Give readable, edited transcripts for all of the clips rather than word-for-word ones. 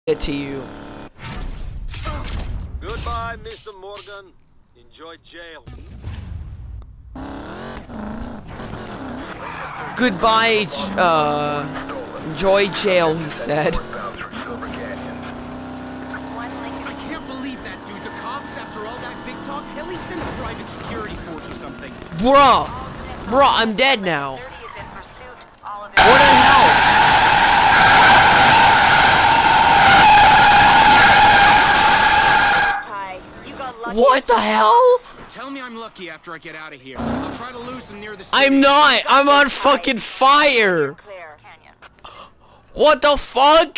it to you. Goodbye, Mr. Morgan. Enjoy jail. Goodbye, enjoy jail, he said. I can't believe that, dude. The cops, after all that big talk, at least send a private security force or something. Bruh, I'm dead now. What the hell? What the hell? Tell me I'm lucky after I get out of here. I'll try to lose them near the city. I'm not. I'm on fucking fire. What the fuck?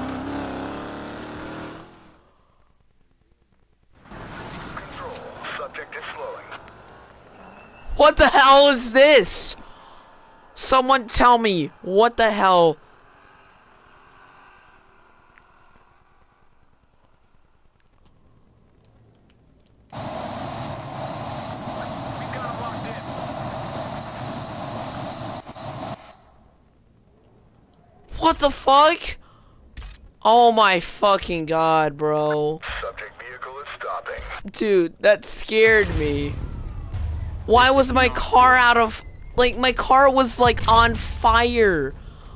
What the hell is this? Someone tell me. What the hell? What the fuck? Oh my fucking god, bro. Subject vehicle is stopping. Dude, that scared me. Why was my car out of... Like, my car was, like, on fire.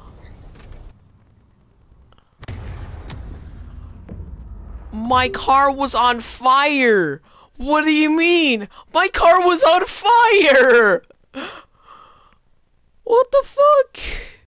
My car was on fire. What do you mean? My car was on fire. What the fuck?